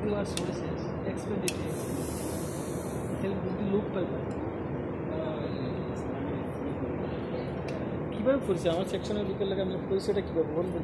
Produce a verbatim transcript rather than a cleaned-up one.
our sources, expenditure, help with the loop pipeline. কিভাবে পড়ছে আমার সেকশনের বিকেল লাগে আমি পরিচয়টা কিভাবে বলবেন?